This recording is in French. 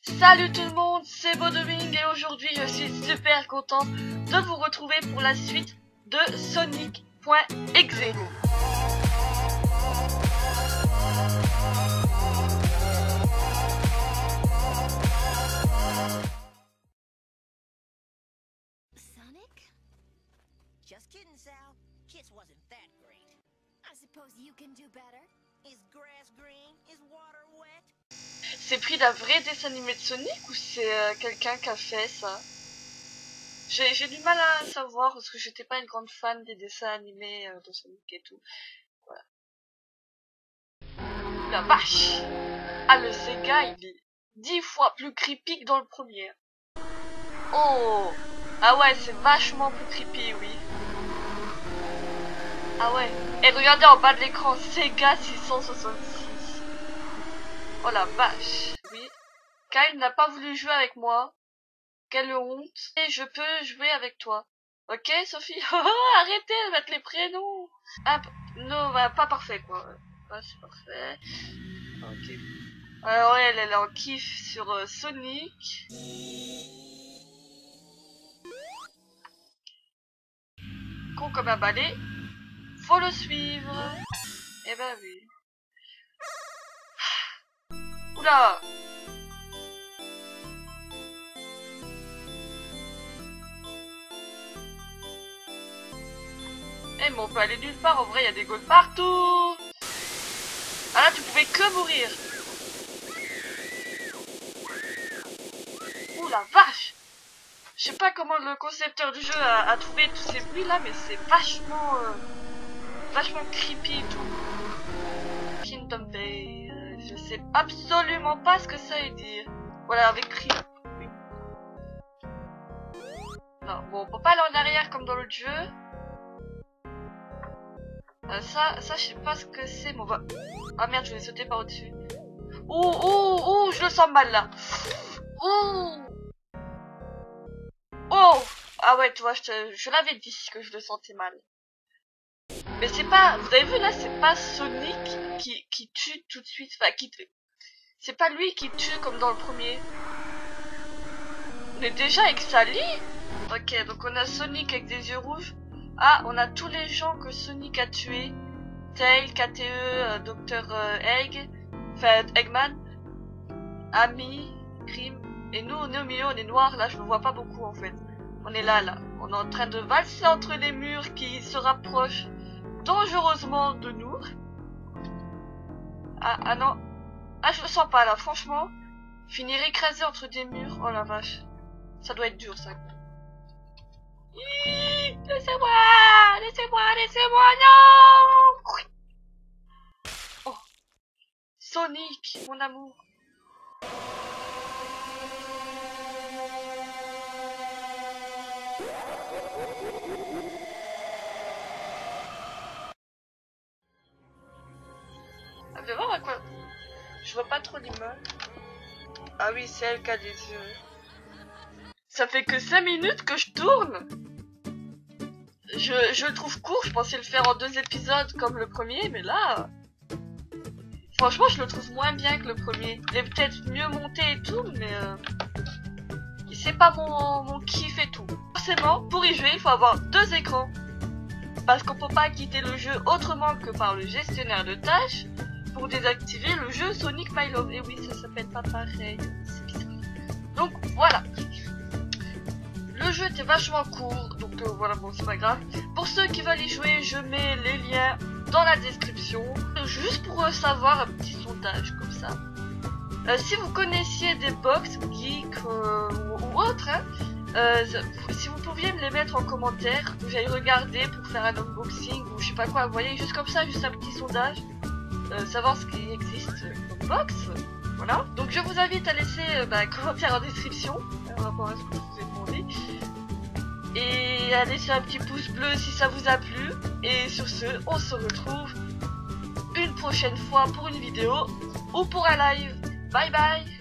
Salut tout le monde, c'est Bodewing et aujourd'hui je suis super content de vous retrouver pour la suite de Sonic.exe. Sonic? Just kidding, Sal. Kiss wasn't that great. I suppose you can do better. Is grass green? Is water wet? C'est pris d'un vrai dessin animé de Sonic ou c'est quelqu'un qui a fait ça? J'ai du mal à savoir parce que j'étais pas une grande fan des dessins animés de Sonic et tout. Voilà. La vache! Ah, le Sega il est 10 fois plus creepy que dans le premier. Oh! Ah ouais, c'est vachement plus creepy, oui. Ah ouais. Et regardez en bas de l'écran, Sega 666. Oh la vache, oui. Kyle n'a pas voulu jouer avec moi. Quelle honte. Et je peux jouer avec toi. Ok, Sophie? Arrêtez de mettre les prénoms. Ah, non, bah, pas parfait, quoi. Ouais, c'est parfait. Ok. Alors, elle est en kiff sur Sonic. Con comme un balai. Faut le suivre. Eh ben oui. Oula! Eh mais on peut aller nulle part, en vrai il y a des goals partout. Ah là tu pouvais que mourir. Ouh la vache. Je sais pas comment le concepteur du jeu a trouvé tous ces bruits là, mais c'est vachement creepy et tout. Kingdom Bay, je sais absolument pas ce que ça veut dire. Voilà, avec prix. Oui. Non, bon, on peut pas aller en arrière comme dans l'autre jeu. Ça, je sais pas ce que c'est, mais on va... Ah merde, je vais sauter par au-dessus. Ouh, je le sens mal là. Ouh. Oh. Ah ouais, tu vois, je l'avais dit que je le sentais mal. Mais c'est pas... Vous avez vu là, c'est pas Sonic qui tue tout de suite. Enfin, c'est pas lui qui tue comme dans le premier. On est déjà avec Sally. Ok, donc on a Sonic avec des yeux rouges. Ah, on a tous les gens que Sonic a tués. Tail, KTE, Dr. Egg, enfin Eggman, Amy, Cream. Et nous, on est au milieu, on est noir. Là, je ne vois pas beaucoup en fait. On est là. On est en train de valser entre les murs qui se rapprochent dangereusement de nous. Ah non. Ah, je le sens pas là, franchement. Finir écrasé entre des murs. Oh la vache. Ça doit être dur ça. Laissez-moi, non! Oh, Sonic, mon amour. Ah, mais voir à quoi? Je vois pas trop l'immeuble. Ah oui, c'est elle qui a des yeux. Ça fait que 5 minutes que je tourne. Je le trouve court, je pensais le faire en 2 épisodes comme le premier, mais là... Franchement, je le trouve moins bien que le premier. Il est peut-être mieux monté et tout, mais... c'est pas mon kiff et tout. Forcément, pour y jouer, il faut avoir 2 écrans. Parce qu'on peut pas quitter le jeu autrement que par le gestionnaire de tâches pour désactiver le jeu Sonic My Love. Et oui, ça s'appelle pas pareil, c'est bizarre. Donc, voilà. Le jeu était vachement court, donc voilà, bon c'est pas grave. Pour ceux qui veulent y jouer, je mets les liens dans la description. Juste pour savoir un petit sondage comme ça. Si vous connaissiez des box geeks ou autres, hein, si vous pouviez me les mettre en commentaire, que j'aille regarder pour faire un unboxing ou je sais pas quoi, vous voyez, juste comme ça, juste un petit sondage. Savoir ce qui existe comme box. Voilà. Donc je vous invite à laisser un commentaire en description par rapport à ce que je vous ai demandé. Et à laisser un petit pouce bleu si ça vous a plu. Et sur ce, on se retrouve une prochaine fois pour une vidéo ou pour un live. Bye bye.